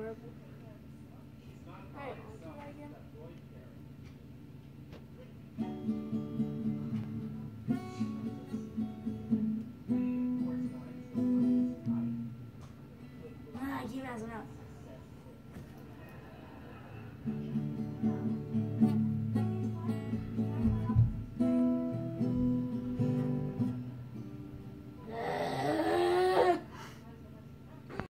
purple. Alright, I'll do that again. Ah, I keep messing up.